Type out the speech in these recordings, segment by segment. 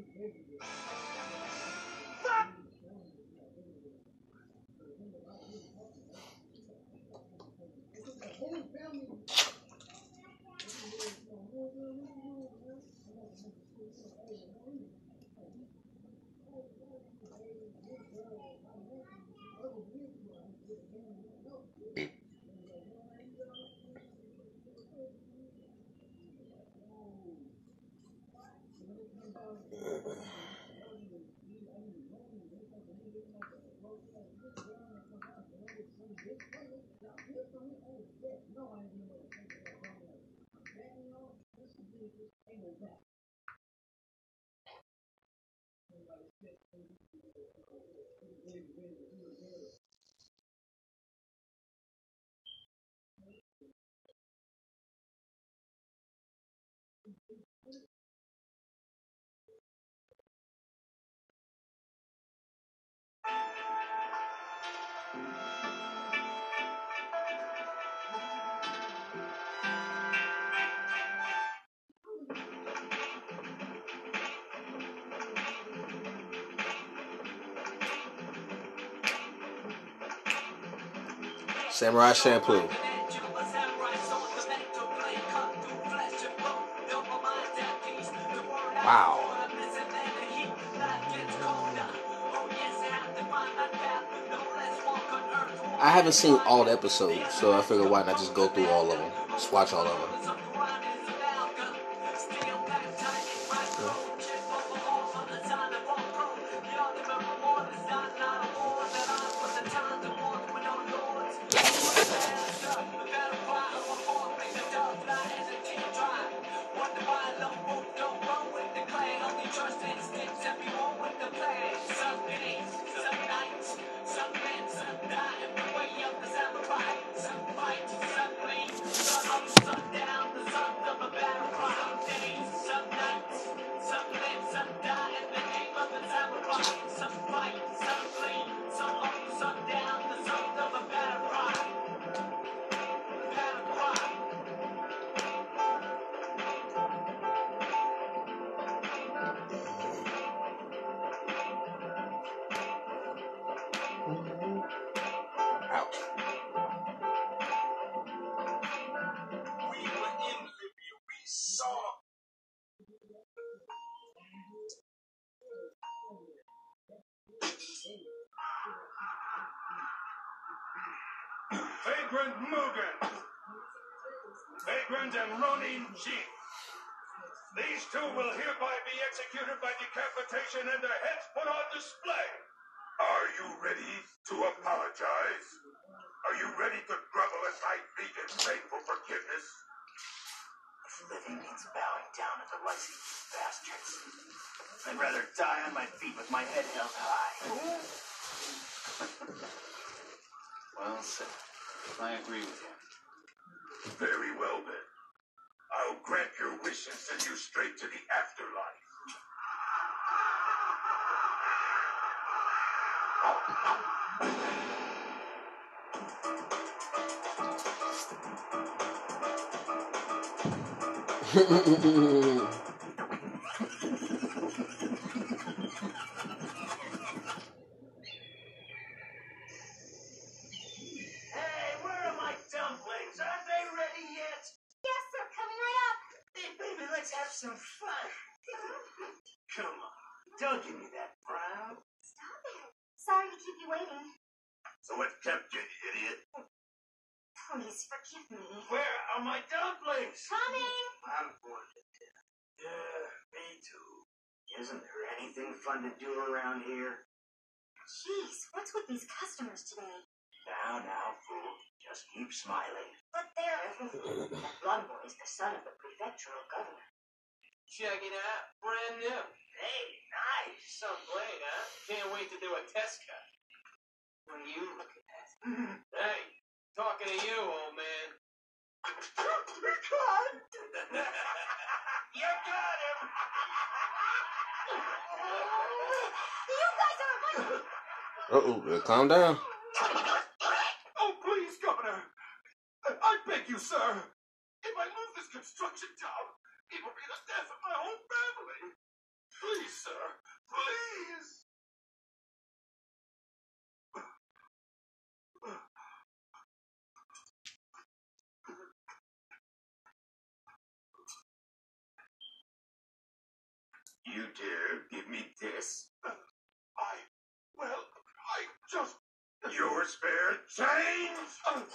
Samurai Champloo. Wow. I haven't seen all the episodes, so I figured why not just go through all of them. Just watch all of them. Vagrant Mugen, Vagrant and Ronin Jin. These two will hereby be executed by decapitation and their heads put on display. Are you ready to apologize? Are you ready to grovel at my feet and beg for forgiveness? Living means bowing down to the lazy bastards. I'd rather die on my feet with my head held high. Well said. I agree with you. Very well then. I'll grant your wish and send you straight to the afterlife. Hey, where are my dumplings? Aren't they ready yet? Yes, sir, coming right up. Hey, baby, let's have some fun. Come on. Don't give me that frown. Stop it. Sorry to keep you waiting. So what kept you, idiot? Please forgive me. Where are my dumplings? Coming. I'm bored to death. Yeah, me too. Isn't there anything fun to do around here? Jeez, what's with these customers today? Now, fool. Just keep smiling. But they're... That blonde boy is the son of the prefectural governor. Check it out. Brand new. Hey, nice. Some blade, huh? Can't wait to do a test cut. Will you look at that? Hey, talking to you, old man. God! You got him! You guys are a bunch... Uh-oh, calm down. Oh, please, Governor. I beg you, sir. If I move this construction job, it will be the death of my whole family. Please, sir. You dare give me this? I just... Your spare change?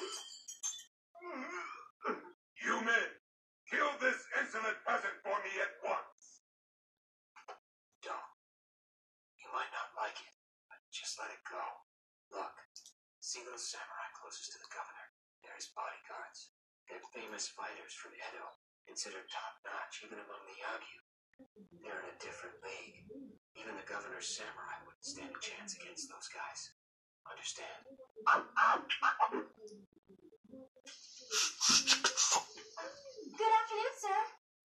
You men, kill this insolent peasant for me at once. Don't. You might not like it, but just let it go. Look, see those samurai closest to the governor? They're his bodyguards. They're famous fighters from Edo, considered top-notch even among the Yagyu. They're in a different league. Even the governor's samurai wouldn't stand a chance against those guys. Understand? Good afternoon, sir.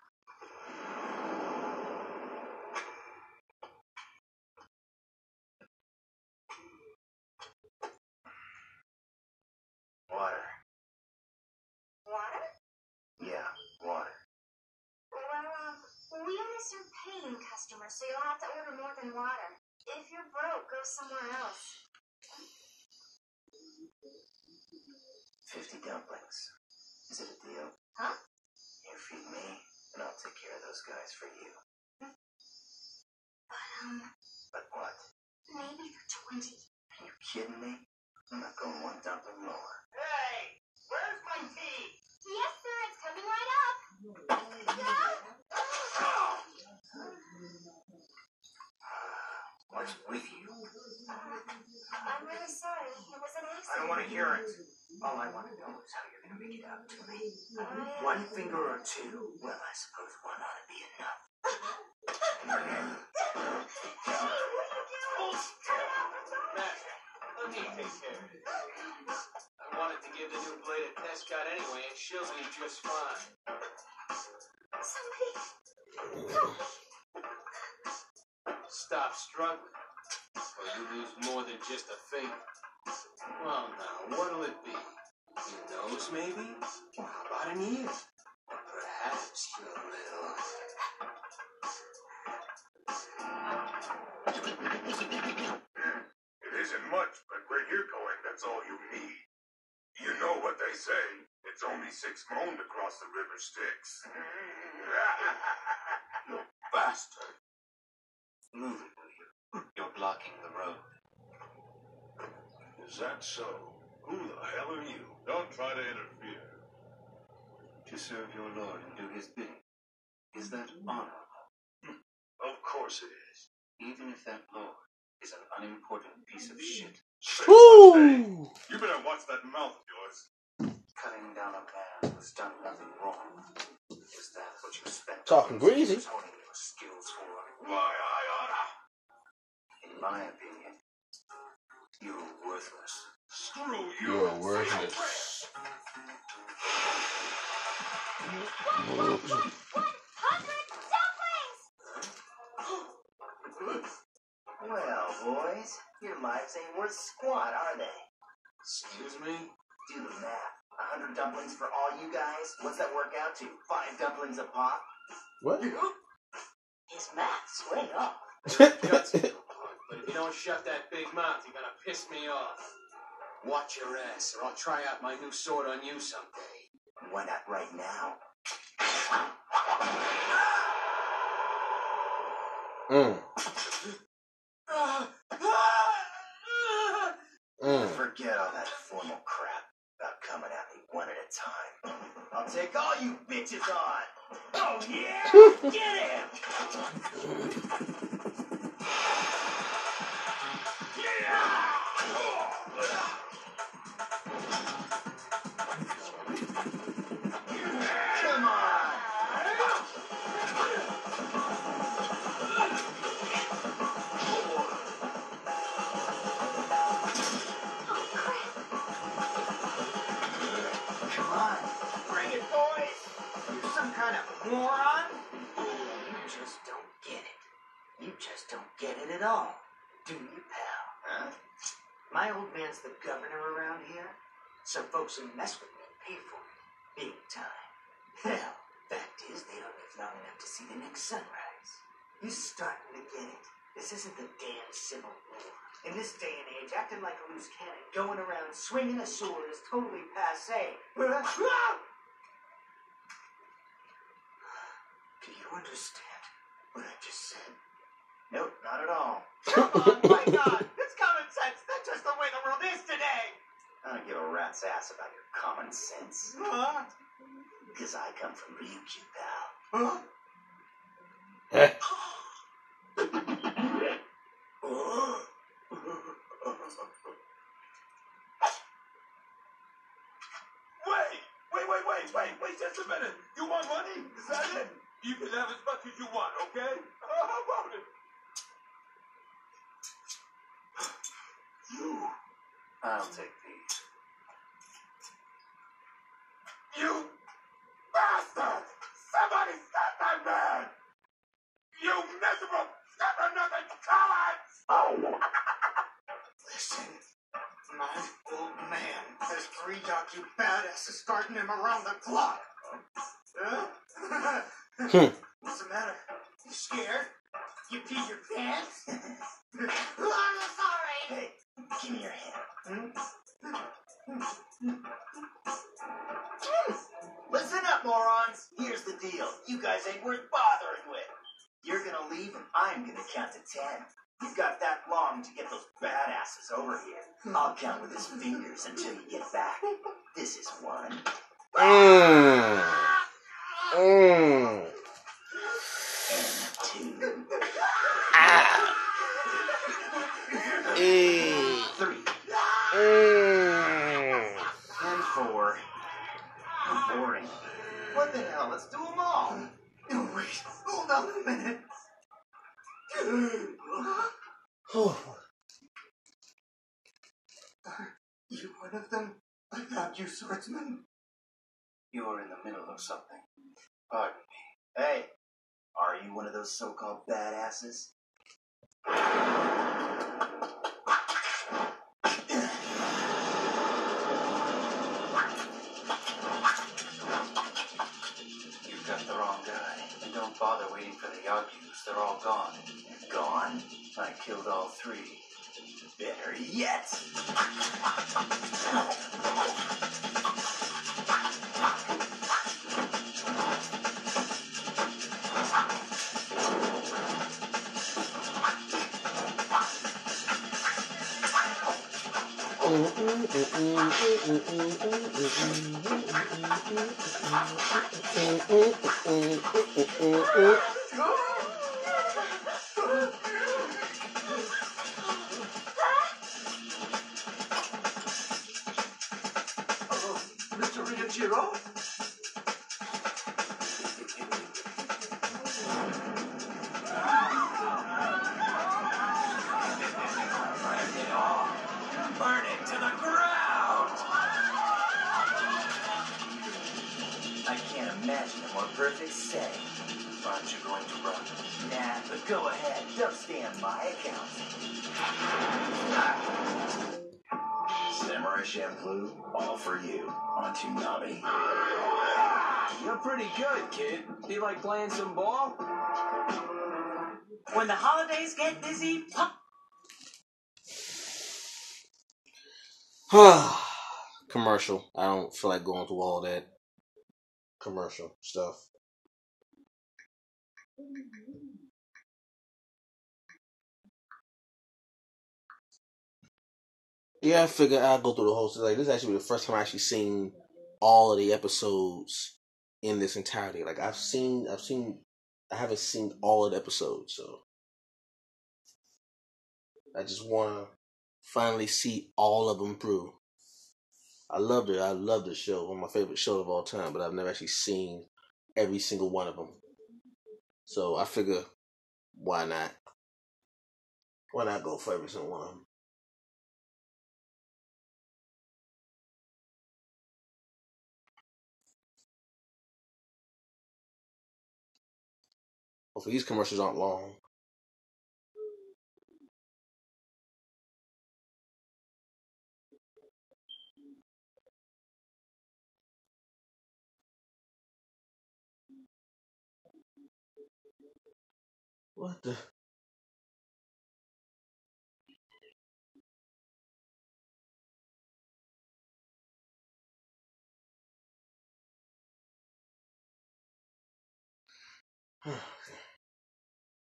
Water. Water? Yeah, water. Well, we only serve paying customers, so you'll have to order more than water. If you're broke, go somewhere else. 50 dumplings. Is it a deal? Huh? You feed me, and I'll take care of those guys for you. But what? Maybe for 20. Are you kidding me? I'm not going one dumpling lower. Hey, where's my tea? Yes, sir, it's coming right up. What's with you? I'm really sorry. It was an accident. I don't want to hear it. All I want to know is how you're going to make it out to me. One finger or two? Well, I suppose one ought to be enough. Master, let me take care of it. I wanted to give the new blade a test cut anyway, and she'll be just fine. Somebody. Stop struggling, or you lose more than just a finger. Well, now, what'll it be? Your nose, maybe? Or how about an ear? Or perhaps your little... It isn't much, but where you're going, that's all you need. You know what they say. It's only 6 moon to cross the river Styx. You bastard. Move it, will you? You're blocking the road. Is that so? Who the hell are you? Don't try to interfere. To serve your lord and do his bidding. Is that honorable? Of course it is. Even if that lord is an unimportant piece of shit. Ooh! You better watch that mouth of yours. Cutting down a man who's done nothing wrong. Is that what you spent Talking greasy. honing your skills for? Why, I oughta. In my opinion, you're worthless. Screw you. You're worthless. 100 dumplings! Well, boys, your lives ain't worth squat, are they? Excuse me? Do the math. 100 dumplings for all you guys? What's that work out to? 5 dumplings a pop? What? His math's way off. Guts, but if you don't shut that big mouth, you're gonna piss me off. Watch your ass, or I'll try out my new sword on you someday. Why not right now? Forget all that formal crap about coming at me one at a time. I'll take all you bitches on. Oh yeah! Get him! Come on! Come on, bring it, boys! You're some kind of moron? You just don't get it. You just don't get it at all. Do you, pal? Huh? My old man's the governor around here, so folks who mess with me pay for it. Big time. Hell, fact is, they don't live long enough to see the next sunrise. You starting to get it. This isn't the damn Civil War. In this day and age, acting like a loose cannon, going around swinging a sword is totally passé. Do you understand? what I just said? Nope, not at all. Come on, my God! It's common sense. That's just the way the world is today. I don't give a rat's ass about your common sense. Huh? Because I come from Ryukyu, pal. Huh? Wait just a minute. You want money? Is that it? You can have as much as you want, okay? How about it? I'll take these. You bastard! Somebody stop that man! You miserable, never-nothing cowards! Listen, my old man has 3 Yaku badasses guarding him around the clock. Huh? What's the matter? You scared? You peed your pants? I'm sorry. Hey, give me your hand. Listen up, morons. Here's the deal. You guys ain't worth bothering with. You're gonna leave and I'm gonna count to 10. You've got that long to get those badasses over here. I'll count with his fingers until you get back. This is 1. And 2. 3. And 4. Boring. What the hell? Let's do them all. No, wait. Hold on a minute. You one of them? I found you, swordsman. You're in the middle of something. Pardon me. Hey, are you one of those so-called badasses? You've got the wrong guy. And don't bother waiting for the Yagyus. They're all gone. Gone? I killed all 3. Better yet! Mr. Ryuichiro? Burn it to the ground! I can't imagine a more perfect setting. Aren't you going to run? Nah, but go ahead. Don't stay on my account. Samurai Champloo, all for you. On to Nabi. You're pretty good, kid. Do you like playing some ball? When the holidays get busy, Commercial. I don't feel like going through all that commercial stuff. Yeah, I figured I'll go through the whole season. Like, this is actually the first time I actually seen all of the episodes in this entirety. Like, I haven't seen all of the episodes, so I just want to finally see all of them through. I loved it. I love the show. One of my favorite shows of all time, but I've never actually seen every single one of them. So I figure, why not? Why not go for every single one of them? Hopefully these commercials aren't long. What the?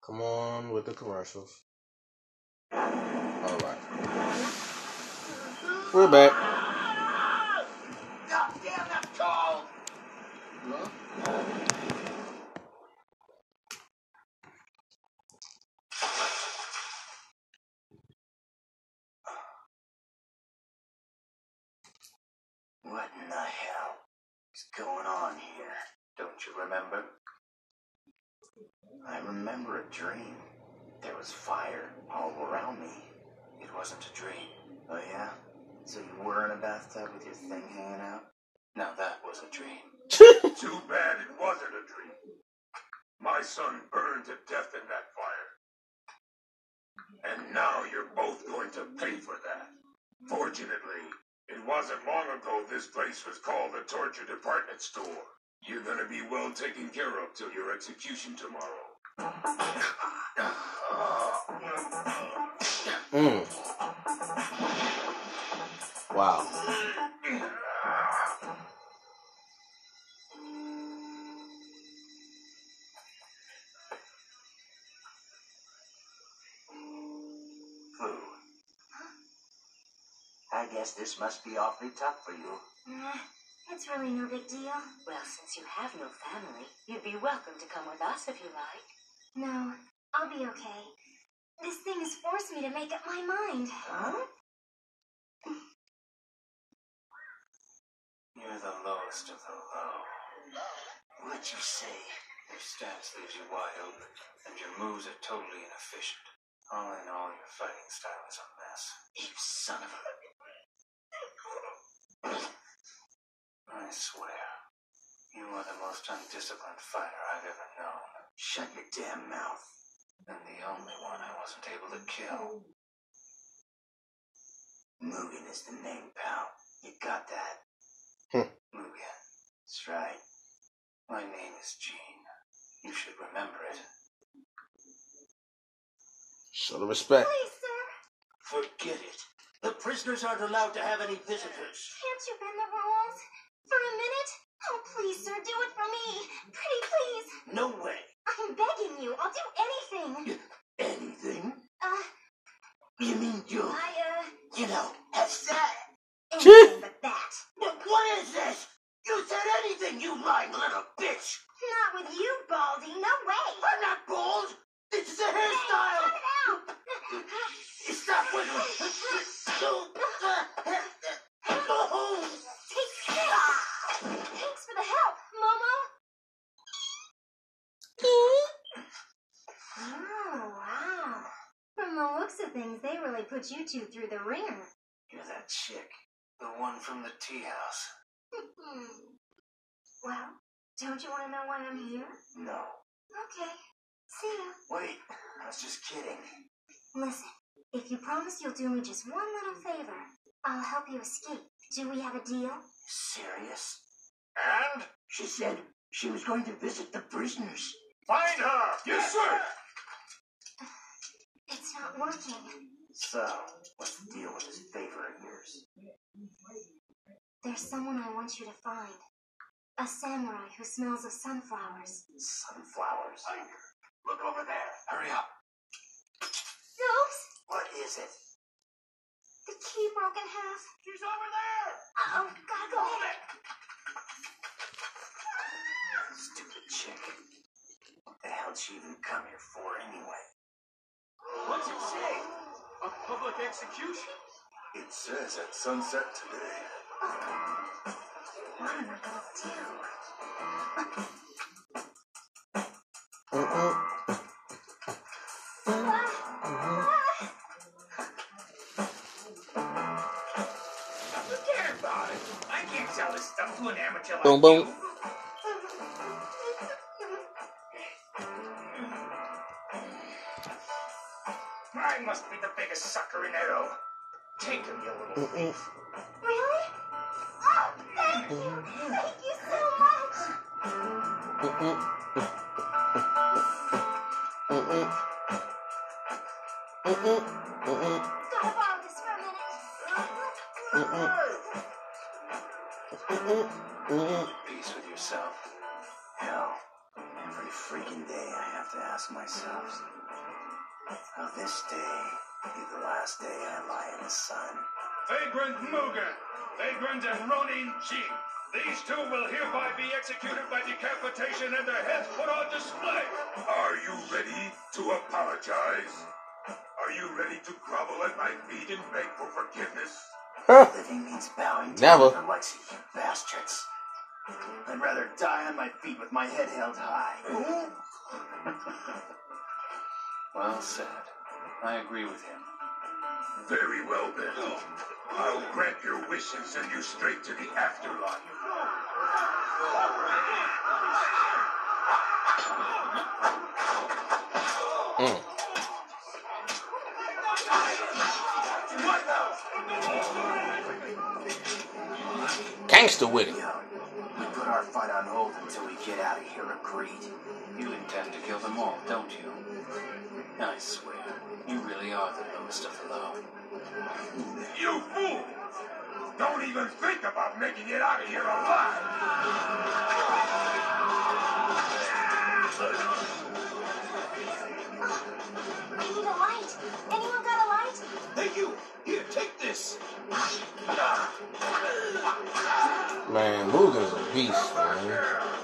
Come on with the commercials. Alright. We're back. God damn, that's cold! Huh? What in the hell is going on here? Don't you remember? I remember a dream. There was fire all around me. It wasn't a dream. Oh yeah? So you were in a bathtub with your thing hanging out? Now that was a dream. Too bad it wasn't a dream. My son burned to death in that fire. And now you're both going to pay for that. Fortunately, it wasn't long ago this place was called the Torture Department Store. You're gonna be well taken care of till your execution tomorrow. Wow. Fu. I guess this must be awfully tough for you. Nah, it's really no big deal. Well, since you have no family, you'd be welcome to come with us if you like. No, I'll be okay. This thing has forced me to make up my mind. Huh? You're the lowest of the low. What'd you say? Your stance leaves you wide open, and your moves are totally inefficient. All in all, your fighting style is a mess. You son of a... I swear, you are the most undisciplined fighter I've ever known. Shut your damn mouth. And the only one I wasn't able to kill. Mugen is the name, pal. You got that? Mugen. That's right. My name is Gene. You should remember it. Show the respect. Please, sir. Forget it. The prisoners aren't allowed to have any visitors. Can't you bend the rules? For a minute? Oh, please, sir, do it for me. Pretty please. No way. I'm begging you. I'll do anything. Anything? You mean you know, Anything but that. What is this? You said anything, you lying little bitch. Not with you, Baldy. No way. I'm not bald. This is a hairstyle. Cut it out. Stop with me. Thanks for the help, Momo. Oh, wow. From the looks of things, they really put you two through the ringer. You're that chick. The one from the tea house. Well, don't you want to know why I'm here? No. Okay. See ya. Wait, I was just kidding. Listen, if you promise you'll do me just one little favor, I'll help you escape. Do we have a deal? Serious? And? She said she was going to visit the prisoners. Find her! Yes, sir! It's not working. So, what's the deal with this favor of yours? There's someone I want you to find. A samurai who smells of sunflowers. Sunflowers. Look over there. Hurry up. Oops! What is it? The key broke in half. She's over there. Uh-oh, gotta go. Hold it. Stupid chick. What the hell'd she even come here for anyway? What's it say? A public execution? It says at sunset today. What am I gonna do? Forget about it. I can't sell this stuff to an amateur like Boom, boom. you. I must be the biggest sucker in Edo. Take him, you little thief. Really? Oh, thank you! Thank you so much! Gotta borrow this for a minute. Peace with yourself. Hell, every freaking day I have to ask myself, will this day be the last day I lie in the sun? Vagrant Mugen, Vagrant and Ronin Jin. These two will hereby be executed by decapitation and their heads put on display. Are you ready to apologize? Are you ready to grovel at my feet and beg for forgiveness? Living means bowing down Never. to the likes of you bastards. I'd rather die on my feet with my head held high. Well said. I agree with him. Very well then. I'll grant your wish and send you straight to the afterlife. Gangster with it. Yo, we put our fight on hold until we get out of here, agreed? You intend to kill them all, don't you? I swear, you really are the lowest of the low. You fool! Don't even think about making it out of here alive! I need a light. Anyone got a light? Hey, you! Here, take this! Man, Mugen's a beast, man.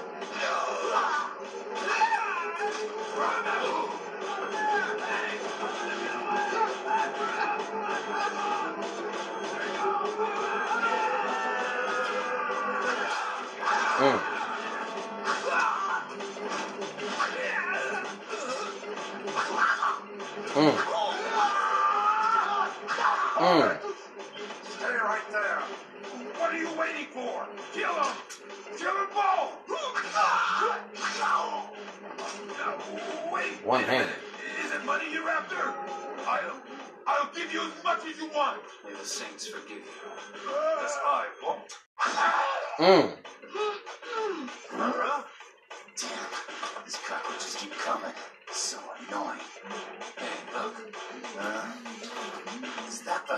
Stay right there! What are you waiting for? Kill him! Kill them both! Wait! One wait a hand. minute. Is it money you're after? I'll give you as much as you want! May the saints forgive you. Because I won't. Damn, these cockroaches keep coming. So annoying. Hey, look. Is that the...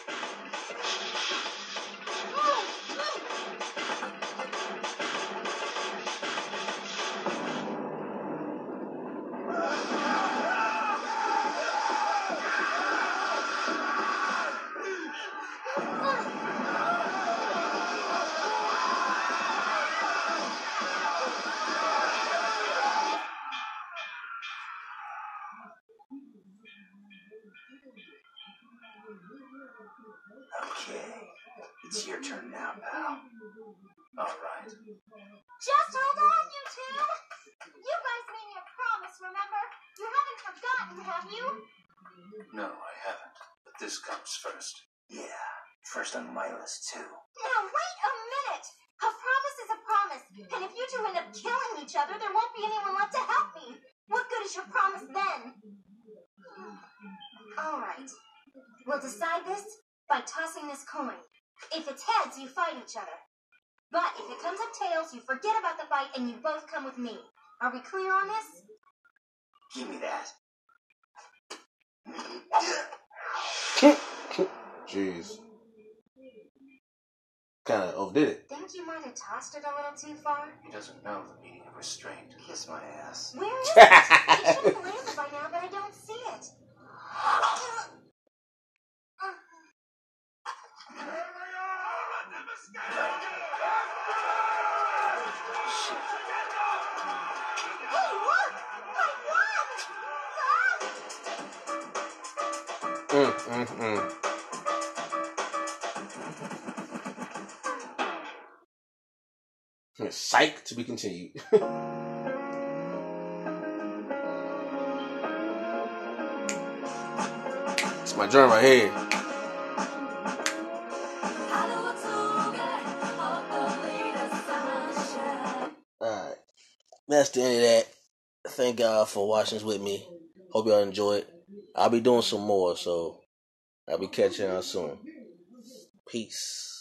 Okay, it's your turn now, pal. All right. Just hold on, you two. You guys made me a promise, remember? You haven't forgotten, have you? No, I haven't. But this comes first. Yeah, first on my list, too. Now wait a minute. A promise is a promise, and if you two end up killing each other, there won't be anyone left to help me. What good is your promise then? All right. We'll decide this by tossing this coin. If it's heads, you fight each other. But if it comes up tails, you forget about the fight and you both come with me. Are we clear on this? Give me that. Jeez. Kind of overdid it. Think you might have tossed it a little too far? He doesn't know the meaning of restraint. Kiss my ass. Where is it? It should have landed by now, but I don't see it. Hey, look! I won! Psych, to be continued. It's my journal right here. Alright. That's the end of that. Thank y'all for watching this with me. Hope y'all enjoy it. I'll be doing some more, so I'll be catching y'all soon. Peace.